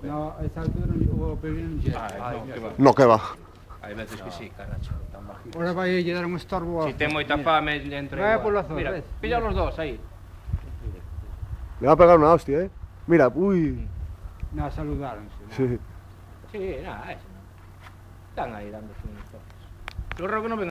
No, a esta altura o peregrino non llega. No, que va. Hai veces que sí, caracho, tan bajito. Ahora vai a lle dar un estorbo. Si ten moita fame, entre Vai igual. polo azul, Mira, ves? pilla los dos aí. Le va a pegar una hostia, Mira, uy. No, saludáronse. Sí. Sí, nada, eso. Están aí dándose unos toques. Yo creo que no ven